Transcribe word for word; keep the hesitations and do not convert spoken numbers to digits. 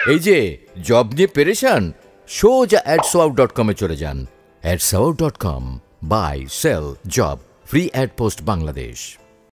এই যে জব নিয়ে পেরেশান, সোজা অ্যাডসোয়াউট ডট কমে চলে যান। অ্যাডসোয়াউট dot com, buy sell job free ad post Bangladesh.